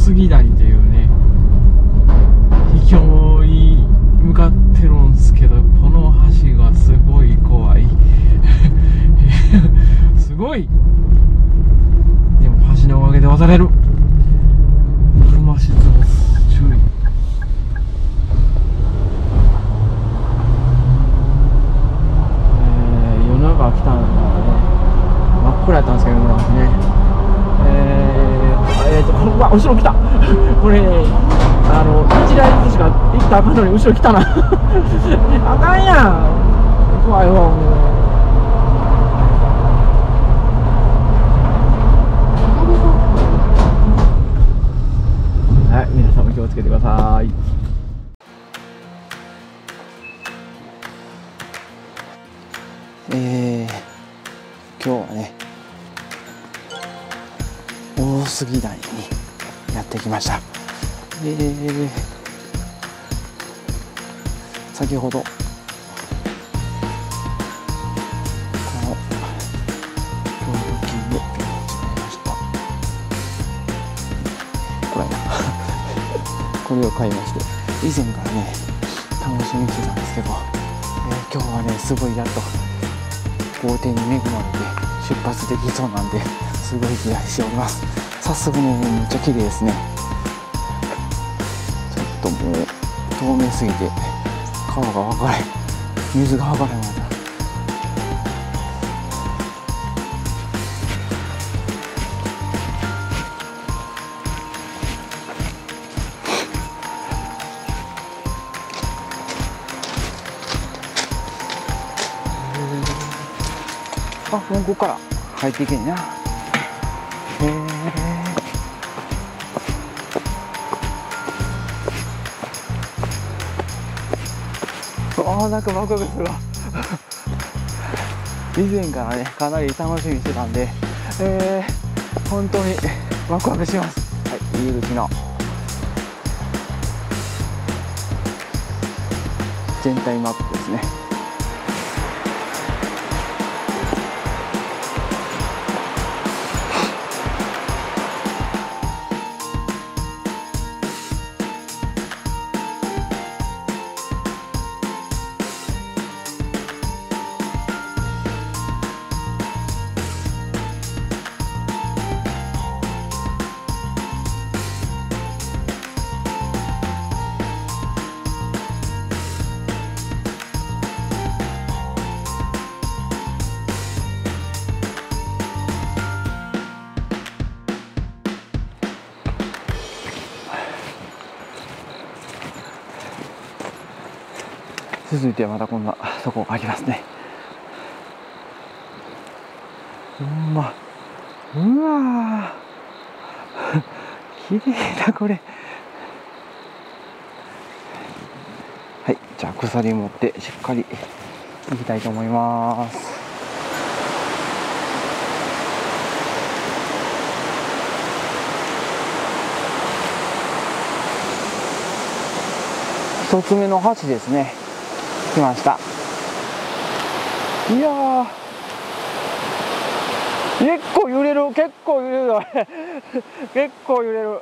杉谷というね秘境に向かってるんですけど、この橋がすごい怖いすごい。でも橋のおかげで渡れる。熊出没注意。夜中来たのがね真っ暗やったんですけどね。うわ後ろ来たこれ1台ずつしか行ったらあかんのに後ろ来たなあかんやん、怖いわもう。はい、皆さんも気をつけてください。今日はね大杉谷にやってきました。先ほどこの協力金で買いました。これなこれを買いまして、以前からね楽しみにしてたんですけど、今日はねすごいやっと工程に恵まれて出発できそうなんで、すごい期待しております。早速ねめっちゃ綺麗ですね。ちょっともう透明すぎて川が分からへん、水が分からへんまだ。あ、もうここから入っていけんな。なんかワクワクするわ以前からねかなり楽しみにしてたんで、本当にワクワクします。はい、入り口の全体マップですね。続いてはまたこんなとこがありますね。うわ綺麗だこれ。はい、じゃあ鎖持ってしっかり行きたいと思います。一つ目の橋ですね。来ました。いやー結構揺れる、結構揺れる結構揺れる。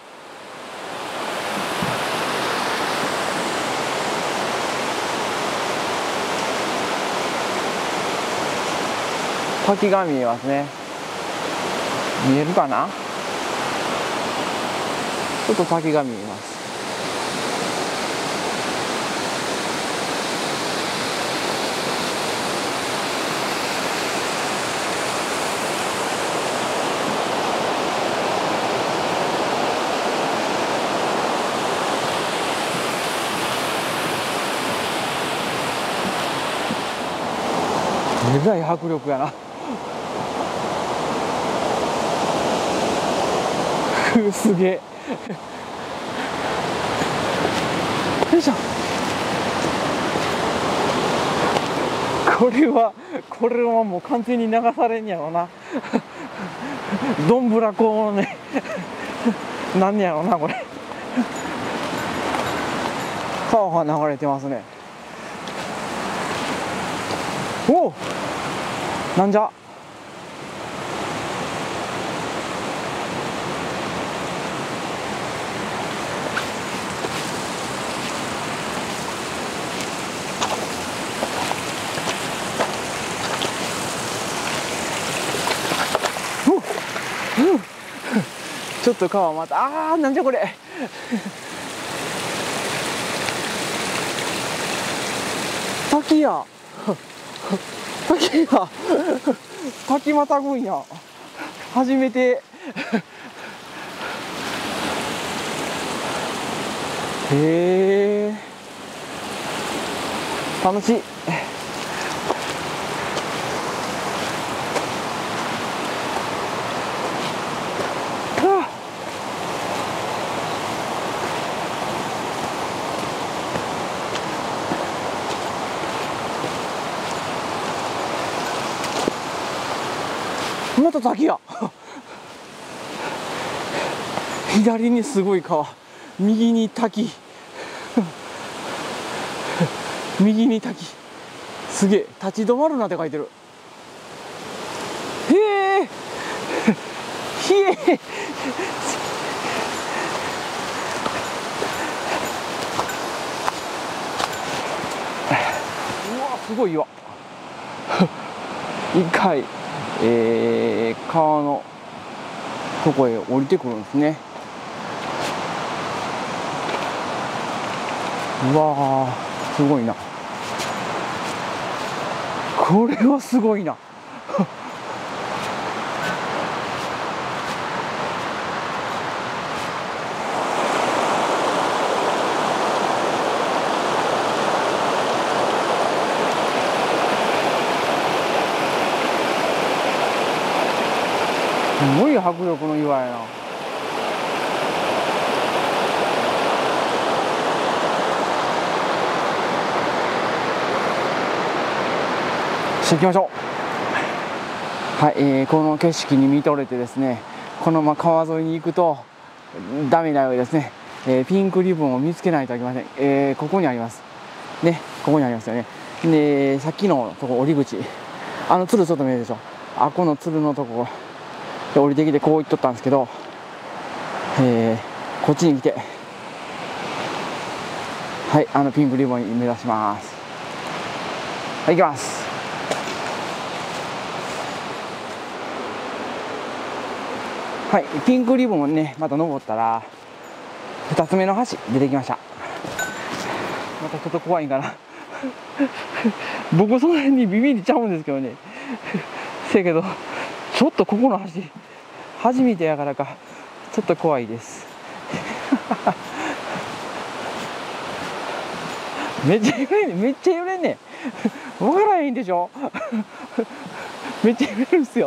滝が見えますね。見えるかな。ちょっと滝が見えます。えらい迫力やなすげえよいしょ。これはもう完全に流されんやろなどんぶらこをねなんやろなこれ川が流れてますね。おおなんじゃ。 ちょっと川また、なんじゃこれ滝や滝や滝またぐんや、初めてへえ、楽しい。また滝や左にすごい川、右に滝右に滝、すげえ、立ち止まるなって書いてる。へえひえうわすごいわ一回、川のとこへ降りてくるんですね。うわーすごいな、これはすごいなすごい迫力の岩やな。していきましょう。はい、この景色に見とれてですね、このまま川沿いに行くとダメなようですね、ピンクリボンを見つけないといけません。ここにありますね、ここにありますよね。でさっきのとこ降り口、鶴ちょっと見えるでしょ、この鶴のとこで降りてきてこう行っとったんですけど、こっちに来て、はい、ピンクリボン目指します。はい、行きます。はい、ピンクリボンをね、また登ったら2つ目の橋出てきました。またちょっと怖いんかな僕その辺にビビりちゃうんですけどねせやけどちょっとここの橋初めてやからかちょっと怖いですめっちゃ揺れんねん、めっちゃ揺れんねん分からへんでしょめっちゃ揺れるんすよ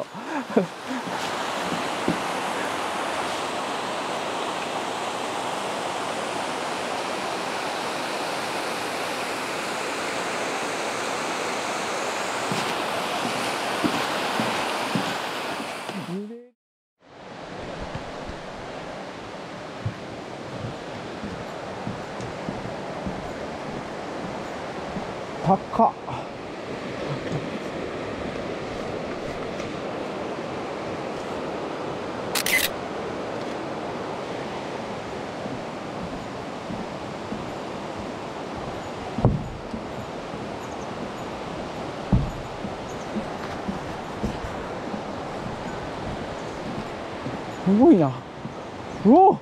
高っ。すごいな。うお。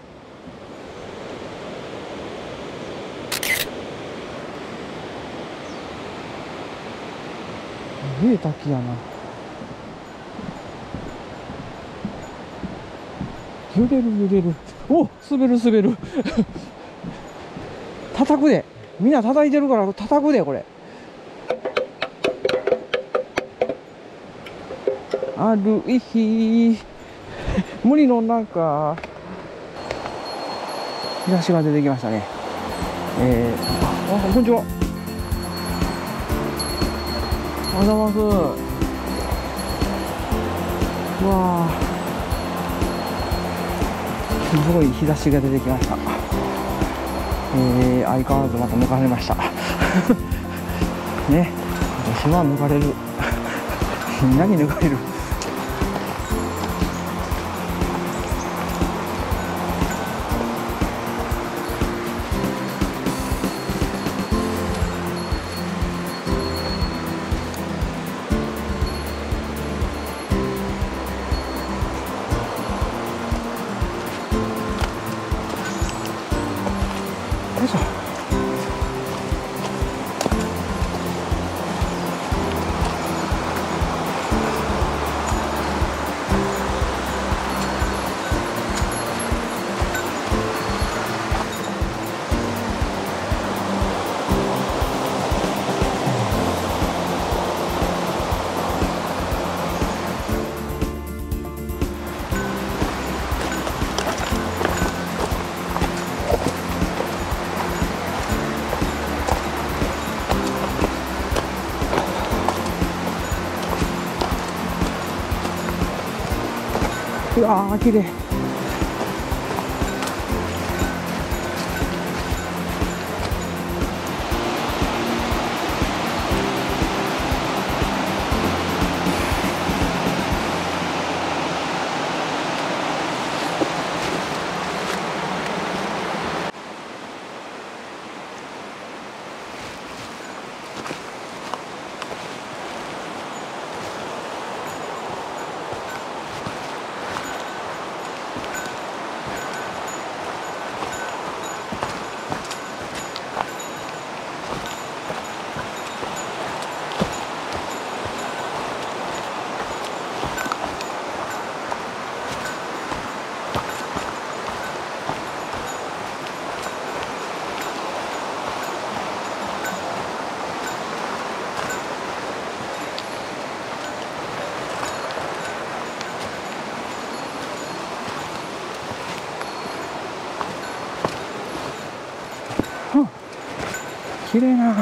すげえ滝やな。揺れる揺れる。お、滑る滑る叩くで、みんな叩いてるから叩くでこれ。歩いひ森の中、日差しが出てきましたね。こんにちは。おはようございます。うわー、すごい日差しが出てきました。相変わらずまた抜かれましたね、私は抜かれるみんなに抜かれる。 うわー綺麗。綺麗な。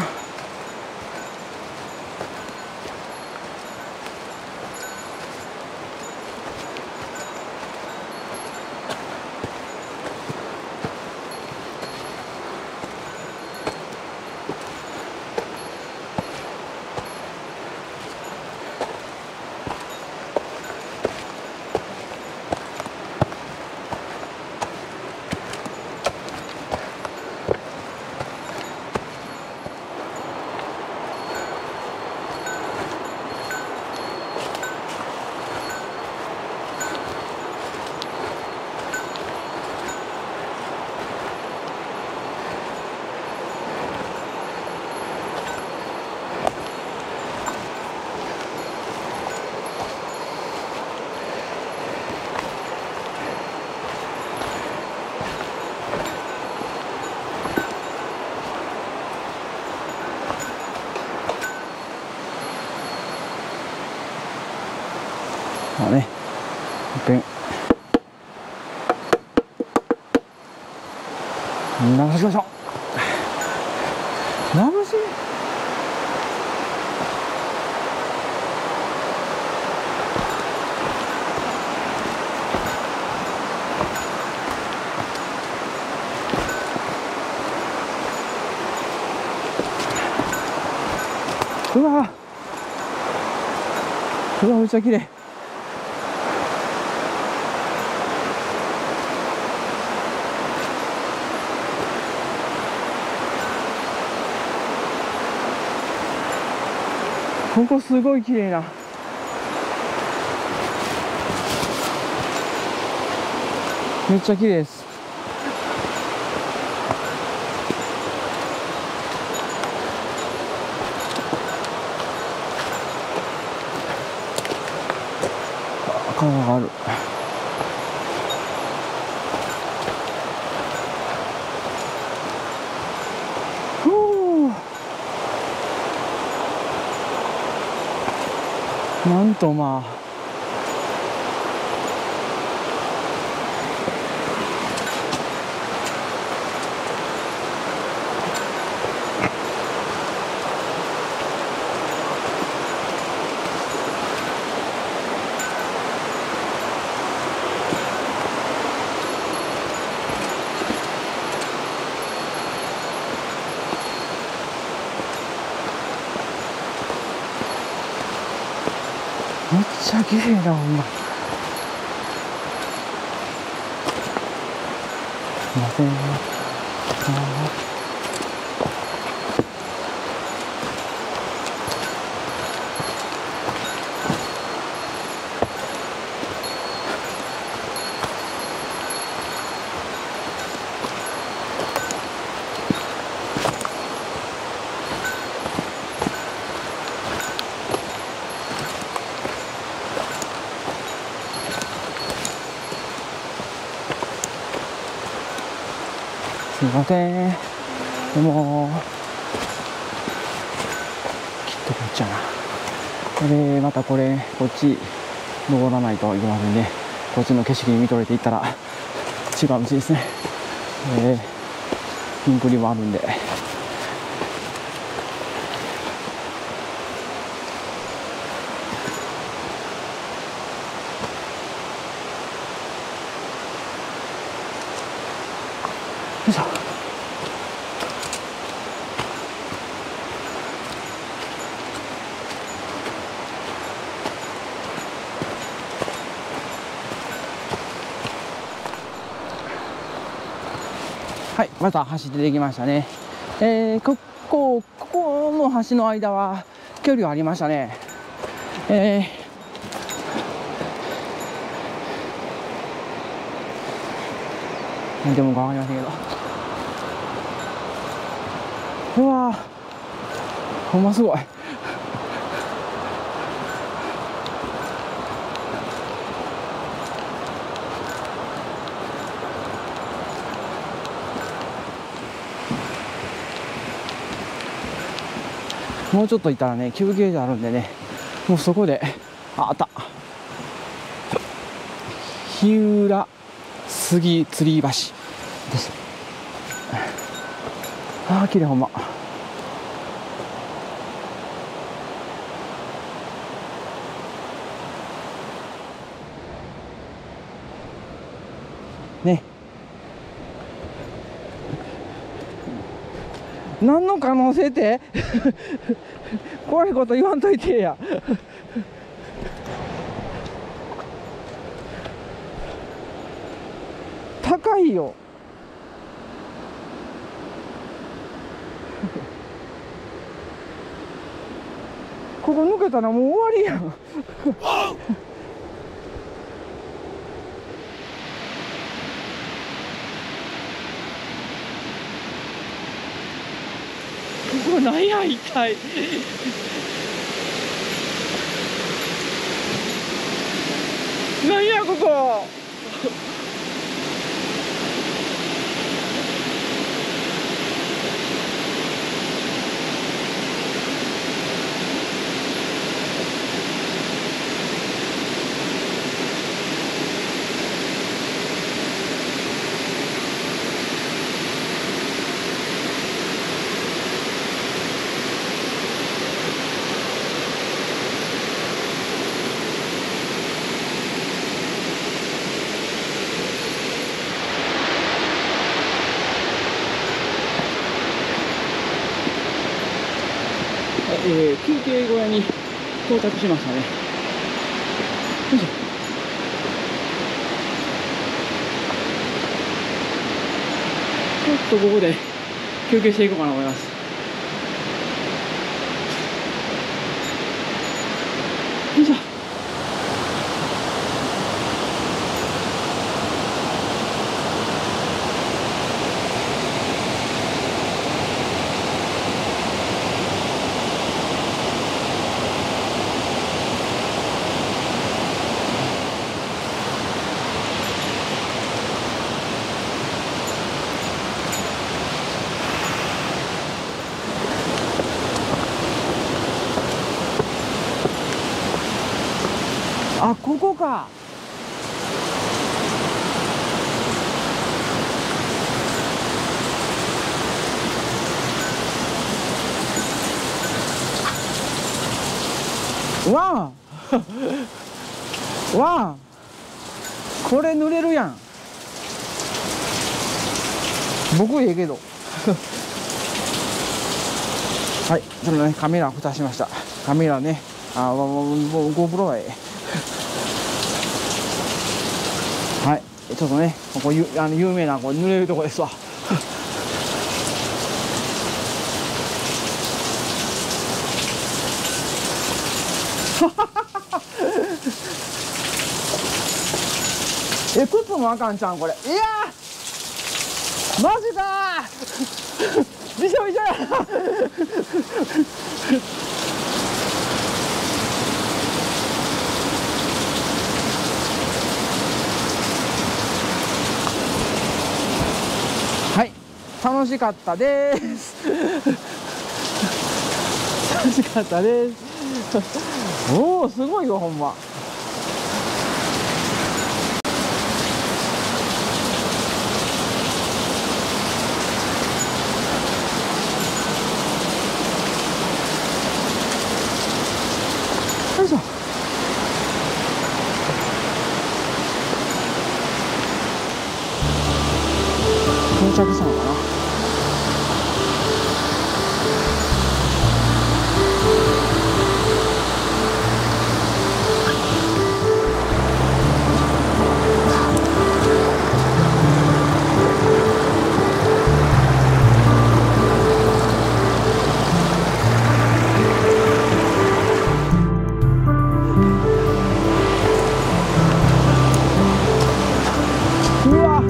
まあね、いっぺん流しましょう。流しうわうわめっちゃ綺麗。ここすごい綺麗な。めっちゃ綺麗です。川がある。なんとまあめっちゃ綺麗だほんま。すいません。すいません。でもきっとこっちやな。でまたこっち登らないといけませんね。こっちの景色見とれていったら違う道ですね。ピンクリもあるんで。 しょ。はい、また橋出てきましたね。ここの橋の間は距離はありましたね。何でもかわかりませんけど。うわー、ほんますごい。もうちょっといたらね、休憩所あるんでね、もうそこで、あった。日浦杉吊り橋です。ああ、綺麗ほんま。ね。何の可能性って怖いこと言わんといてや。高いよ。ここ抜けたらもう終わりやん。ここなんや一体。なんやここ。休憩小屋に到着しましたね。よいしょ。ちょっとここで休憩していこうかなと思います。よいしょ。あ、ここか。わんわん、これ濡れるやん。僕ええけど。はい、そのね、カメラ蓋しました。カメラね、もう GoPro はええ。はい、ちょっとね、ここ有名なこう濡れるとこですわ。靴もあかんちゃんこれ。いやー、マジかー。びしょびしょや。はい、楽しかったです。楽しかったです。おお、すごいよほんま。よいしょ。こ着したのかな。うわ、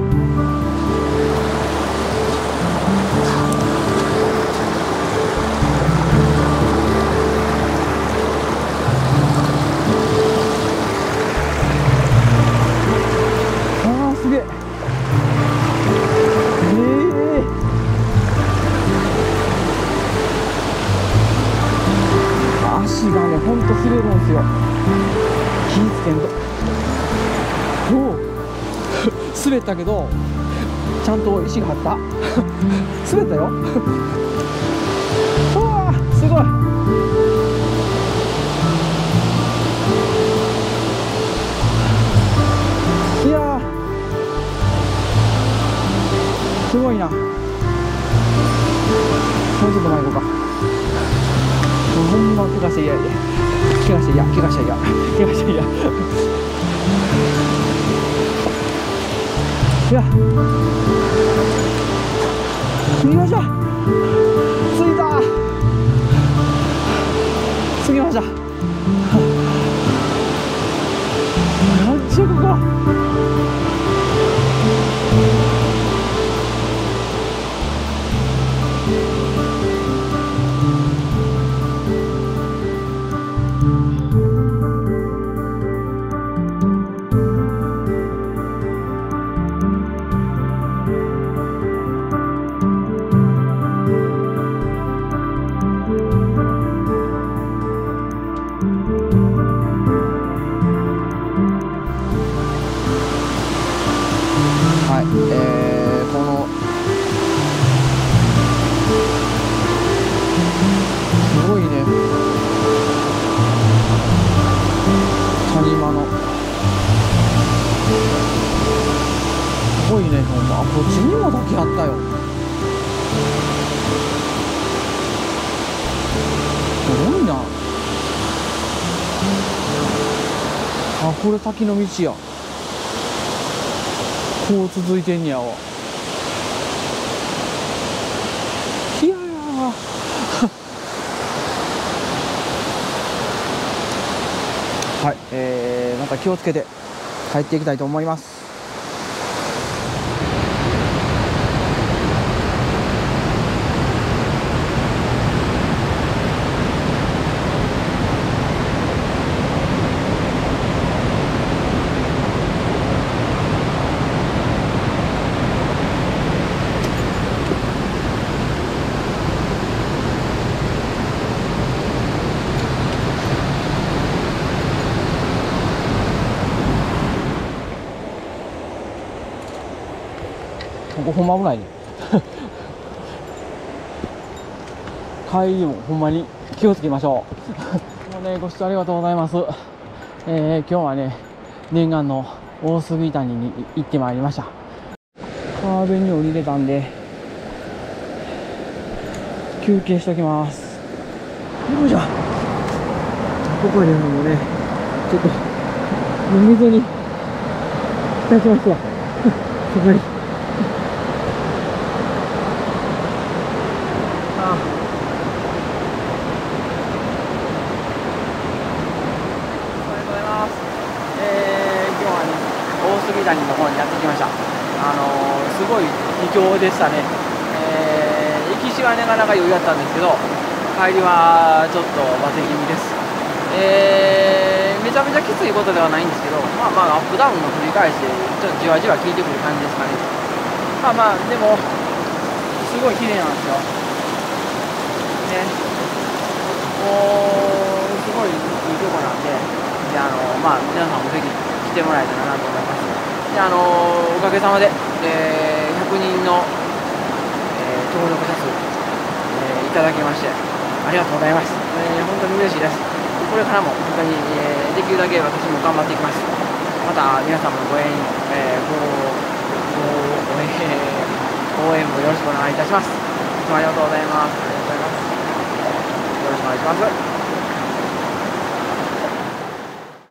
あーすげえ。足がね、ほんと滑るんですよ。気ぃつけんと。おお滑ったけどちゃんと石が張った滑ったようわーすごい。いやーすごいな。もうちょっと前行こうか。ほんま怪我して嫌やで。怪我して嫌、怪我して嫌、怪我して嫌。いや、よいしょ、着いた。着きました。なんちゅうここ。はい、このすごいね、谷間のすごいね、ほんま。こっちにも滝あったよ。すごいな。あ、これ滝の道や。こう続いてんやわ。いやーはい、また気をつけて帰っていきたいと思います。ここほんま危ないね帰りもほんまに気をつけましょうもうね、ご視聴ありがとうございます。今日はね、念願の大杉谷に行ってまいりました。川辺に降りれたんで休憩しときます。よいしょ。ここでもね、ちょっと水に浸しますわそこに大杉谷の方にやってきました。すごい秘境でしたね。行きしはなかなか余裕だったんですけど、帰りはちょっとバテ気味です。めちゃめちゃきついことではないんですけど、まあまあアップダウンの繰り返しでちょっとじわじわ効いてくる感じですかね。まあまあでもすごい綺麗なんですよ。ね、もうすごいいいとこなんで、まあ皆さんもぜひ来てもらえたらなと思います。でおかげさまで、100人の、登録者数、いただきましてありがとうございます。本当に嬉しいです。これからも本当に、できるだけ私も頑張っていきます。また皆さんのご縁、応援よろしくお願いいたします。いつもありがとうございます。ありがとうございます。よろしくお願いします。